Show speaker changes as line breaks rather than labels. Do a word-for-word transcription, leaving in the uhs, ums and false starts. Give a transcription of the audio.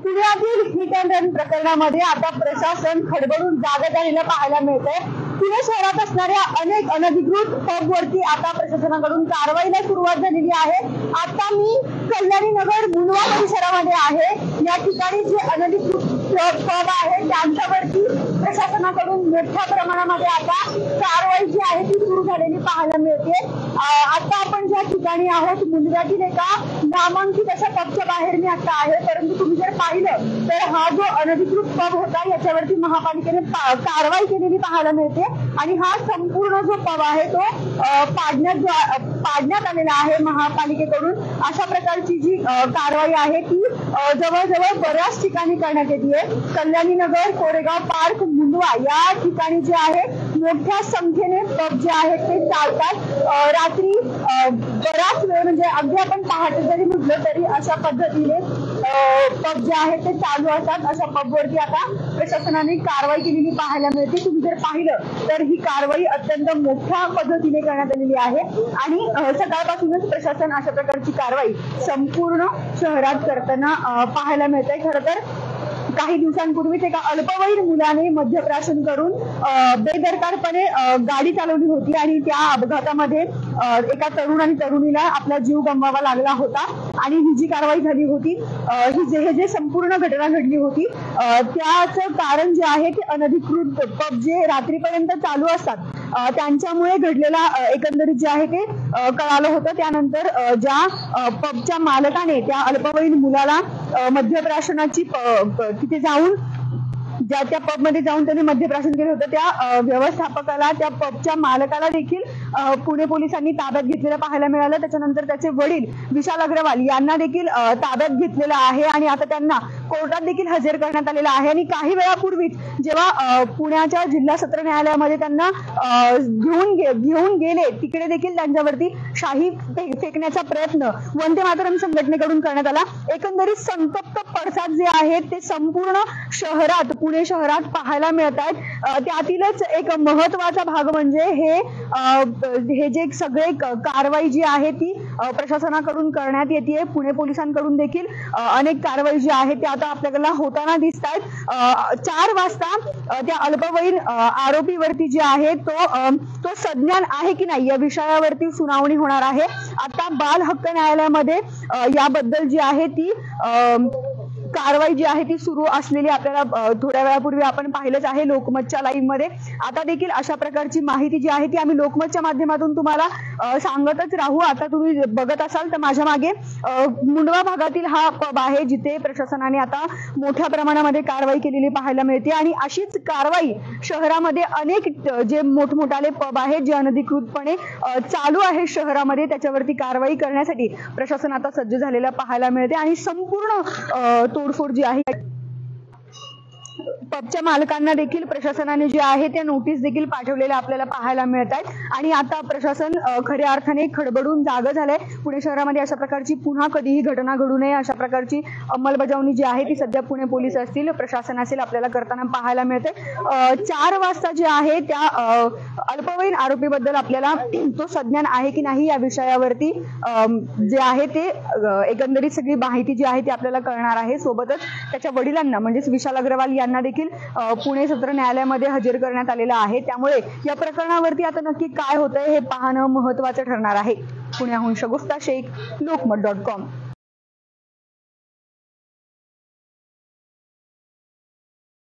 पुण्यातील hit and run प्रकरणामध्ये आता प्रशासन खडबडून जागा झालेलं पाहायला मिळतंय। पुणे शहरात असणाऱ्या अनेक अनधिकृत पबवरती आता प्रशासनाकडून कारवाईला सुरुवात झालेली आहे। आता मी कल्याणी नगर मुंडवा परिसरामध्ये आहे। या ठिकाणी जे अनधिकृत पब आहे त्यांच्यावरती प्रशासनाकडून मोठ्या प्रमाणामध्ये आता कारवाई जी आहे ती सुरू झालेली पाहायला मिळते। आता आपण ज्या ठिकाणी आहोत मुंडव्यातील एका नामांकित अशा पबच्या बाहेर मी आता आहे, परंतु तुम्ही जर पाहिलं तर हा जो अनधिकृत पब होता याच्यावरती महापालिकेने कारवाई केलेली पाहायला मिळते आणि हा संपूर्ण जो पब आहे तो पाडण्यात पाडण्यात आलेला आहे महापालिकेकडून। अशा प्रकारची जी कारवाई आहे ती जवळजवळ बऱ्याच ठिकाणी करण्यात येते। कल्याणी नगर, कोरेगाव पार्क, मुंडवा या ठिकाणी जे आहे मोठ्या संख्येने पब जे आहेत ते चालतात। रात्री बराच वेळ म्हणजे अगदी आपण पहाटे जरी म्हटलं तरी अशा पद्धतीने पब जे आहे ते चालू असतात। अशा पबवरती आता प्रशासनाने कारवाई केलेली पाहायला मिळते। तुम्ही जर पाहिलं तर ही कारवाई अत्यंत मोठ्या पद्धतीने करण्यात आलेली आहे आणि सकाळपासूनच प्रशासन अशा प्रकारची कारवाई संपूर्ण शहरात करताना पाहायला मिळते। खरं तर काही दिवसांपूर्वीच एका अल्पवयीन मुलाने मद्यप्राशन करून बेदरकारपणे गाडी चालवली होती आणि त्या अपघातामध्ये एका तरुण आणि तरुणीला आपला जीव गमवावा लागला होता आणि ही जी कारवाई झाली होती ही जे हे जे संपूर्ण घटना घडली होती त्याचं कारण जे आहे ते अनधिकृत पब जे रात्रीपर्यंत चालू असतात त्यांच्यामुळे घडलेला एकंदरीत जे आहे ते कळालं होतं। त्यानंतर ज्या पबच्या मालकाने त्या अल्पवयीन मुलाला मद्यप्राशनाची तिथे जाऊन ज्या त्या पब मध्ये जाऊन त्यांनी मद्यप्राशन केलं होतं त्या व्यवस्थापकाला त्या पबच्या मालकाला देखील पुणे पोलिसांनी ताब्यात घेतलेलं पाहायला मिळालं। त्याच्यानंतर त्याचे वडील विशाल अग्रवाल यांना देखील ताब्यात घेतलेलं आहे आणि आता त्यांना कोर्टात देखील हजर करण्यात आलेलं आहे। आणि काही वेळापूर्वीच जेव्हा पुण्याच्या जिल्हा सत्र न्यायालयामध्ये त्यांना घेऊन घेऊन गेले तिकडे देखील त्यांच्यावरती शाही फेकण्याचा प्रयत्न वंदे मातरम संघटनेकडून करण्यात आला। एकंदरीत संतप्त पडसाद जे आहेत ते संपूर्ण शहरात पुणे शहरात पाहायला मिळत आहेत। त्यातीलच एक महत्वाचा भाग म्हणजे हे हे जे सगळे कारवाई जी आहे ती प्रशासनाकडून करण्यात येते। पुणे पोलिसांकडून देखील अनेक कारवाई जी आहे त्या आता आपल्याला होताना दिसत आहेत। चार वाजता त्या अल्पवयीन आरोपीवरती जे आहे तो तो सज्ञान आहे की नाही या विषयावरती सुनावणी होणार आहे। आता बाल हक्क न्यायालयामध्ये याबद्दल जी आहे ती कारवाई जी आहे ती सुरू असलेली आपल्याला थोड्या वेळापूर्वी आपण पाहिलंच आहे लोकमतच्या लाईव्ह मध्ये। आता देखील अशा प्रकारची माहिती जी आहे ती आम्ही लोकमतच्या माध्यमातून तुम्हाला सांगतच राहू। आता तुम्ही बघत असाल तर माझ्या मागे मुंडवा भागातील हा पब आहे जिथे प्रशासनाने आता मोठ्या प्रमाणामध्ये कारवाई केलेली पाहायला मिळते आणि अशीच कारवाई शहरामध्ये अनेक जे मोठमोठाले पब आहेत जे अनधिकृतपणे चालू आहे शहरामध्ये त्याच्यावरती कारवाई करण्यासाठी प्रशासन आता सज्ज झालेलं पाहायला मिळते आणि संपूर्ण तोडफोड जी आहे पबच्या मालकांना देखील प्रशासनाने जे आहे त्या नोटीस देखील पाठवलेल्या आपल्याला पाहायला मिळत आहेत आणि आता प्रशासन खऱ्या अर्थाने खडबडून जागं झालंय। पुणे शहरामध्ये अशा प्रकारची पुन्हा कधीही घटना घडू नये अशा प्रकारची अंमलबजावणी जी आहे ती सध्या पुणे पोलीस असतील प्रशासन असेल आपल्याला करताना पाहायला मिळते। चार वाजता जे आहे त्या अल्पवयीन आरोपीबद्दल आपल्याला तो सज्ञान आहे की नाही या विषयावरती जे आहे ते एकंदरीत सगळी माहिती जी आहे ती आपल्याला कळणार आहे। सोबतच त्याच्या वडिलांना म्हणजेच विशाल अग्रवाल यांना देखील पुणे सत्र न्यायालयामध्ये हजर करण्यात आलेला आहे। त्यामुळे या प्रकरणावरती आता नक्की काय होतंय हे पाहणं महत्त्वाचं ठरणार आहे। पुण्याहून शगुफ्ता शेख, लोकमत डॉट कॉम।